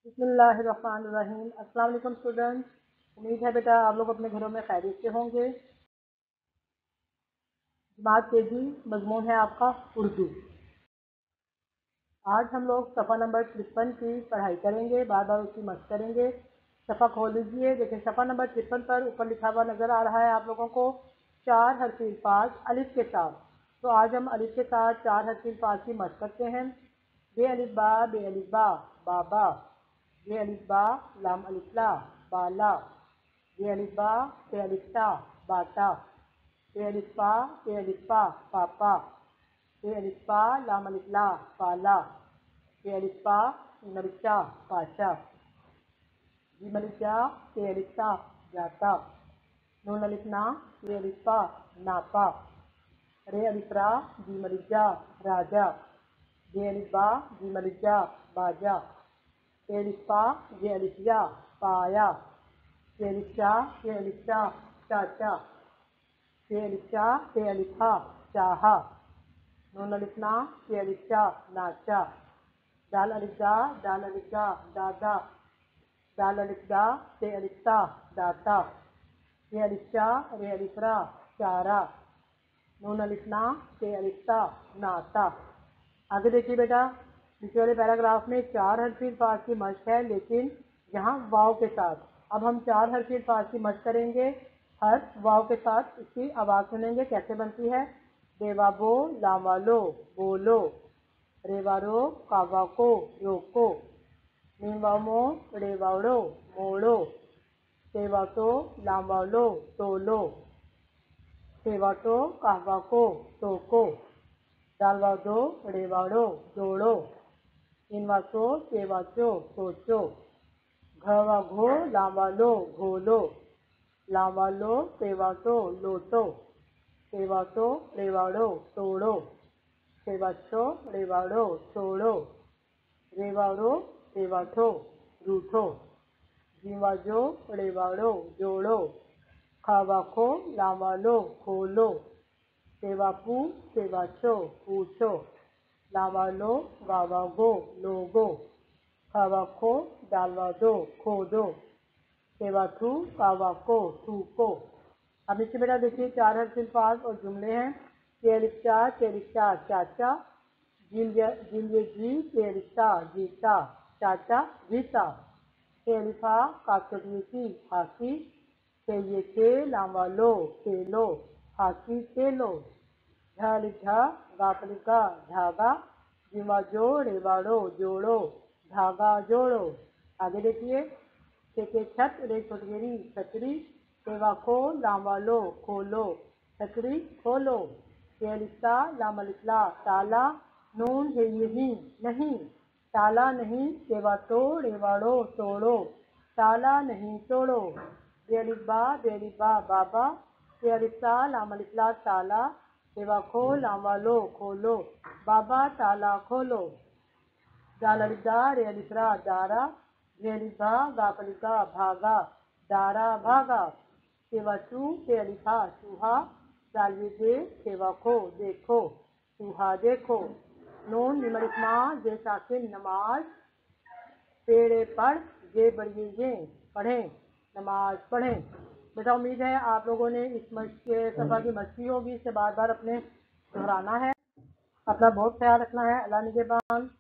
बिस्मिल्लाहिर्रहमानिर्रहीम। अस्सलाम वालेकुम स्टूडेंट्स। उम्मीद है बेटा आप लोग अपने घरों में खैरियत से होंगे। जमात केजी मजमून है आपका उर्दू। आज हम लोग सफ़ा नंबर 53 की पढ़ाई करेंगे, बार बार उसकी मशक करेंगे। सफ़ा खोल लीजिए, देखिए सफ़ा नंबर 53 पर ऊपर लिखा हुआ नज़र आ रहा है आप लोगों को 4 हर्फ़ अल्फाज अलिफ के साथ। तो आज हम अलिफ के साथ 4 हर्फ़ अल्फाज की मशक करते हैं। बे अलिफ बा बाबा, बे अलिफ बा लाम अलिफ ला बाला, बे अलिफ बा ते अलिफ ता बाता, बे अलिफ पा पापा, बे अलिफ पा लाम अलिफ ला पाला, बे अलिफ पा नून अलिफ चा पाशा, जीम अलिफ जा ते अलिफ ता जाता, नून अलिफ ना ते अलिफ पा नापा, रे अलिफ रा जीम अलिफ जा राजा, जे अलिफ बा जीम अलिफ जा बाजा, ते अलिफ पा जे अलिफ जा पाया, ते अलिफ चा ते अलिफ चा चाचा, ते अलिफ चा ते अलिफ हा चाहा, नून अलिफ ना ते अलिफ चा नाचा, दाल अलिफ दा दादा, दाल अलिफ दा ते अलिफ ता दाता, ते अलिफ चा रे अलिफ रा चारा, नून अलिफ ना ते अलिफ ता नाता। आगे देखिए बेटा, नीचे वाले पैराग्राफ में 4 हर्फ़ अल्फाज की मशक है, लेकिन यहाँ वाव के साथ। अब हम 4 हर्फ़ अल्फाज की मशक करेंगे, हर वाव के साथ इसकी आवाज़ सुनेंगे कैसे बनती है। देवाबो लावालो बोलो, रेवारो कावाको रोको, नीवामो रेवाड़ो मोड़ो, सेवातो लावालो तोलो, सेवातो कावाको टोको, डालवादो रेवाड़ो जोड़ो, इनवासो सेवाचो सोचो, घवाघो लावालो घोलो, लावालो सेवासो लोटो, सेवासो रेवाड़ो तोड़ो, सेवाचो रेवाड़ो छोड़ो, रेवाड़ो सेवाठो रूठो, जीवाजो रेवाड़ो जोड़ो, खावाखो लावालो खोलो, सेवापू सेवाचो पूछो, लावालो वावागो लोगो, खावाखो डालवादो खोदो, सेवाथू कावाको थूको। अब इससे बेटा देखिए 4 हर्फ़ अल्फाज और जुमले हैं। तेलिफ्ता चाचा, जिले जी तेलिफ्ता जीता चाचा जीता, तेलिफा कातरियती हाकी, ये के लावालो खेलो हाकी खेलो, झालिझा गापलिका धागा, जिमाजो रेवाड़ो जोड़ो धागा जोड़ो। आगे देखिए, के छत रे छोटगेरी छतरी, सेवा को लावालो खोलो छतरी खोलो, तेलिफ्ता लामलिफ्ला ताला, नून है यही नहीं ताला नहीं, सेवा तो रेवाड़ो तोड़ो ताला नहीं तोड़ो, बेलिबा बाबा, तेलिफ्ता लामलिफ्ला ताला, सेवा खो लावालो खोलो बाबा ताला खोलो, दाललिदा रेलिफ्रा दारा, रेलिभा गापलिका भागा दारा भागा, सेवाचू तेलिफा चूहा, दालविदे सेवा को देखो चूहा देखो, नून निमरिकमा जे साकिन नमाज, पेड़े पढ़ जे बड़िए पढ़ें नमाज पढ़ें। बेटा उम्मीद है आप लोगों ने इस सफ़ा की मस्ती होगी, इसे बार बार अपने दोहराना है। अपना बहुत ख्याल रखना है। अल्लाह निगहबान।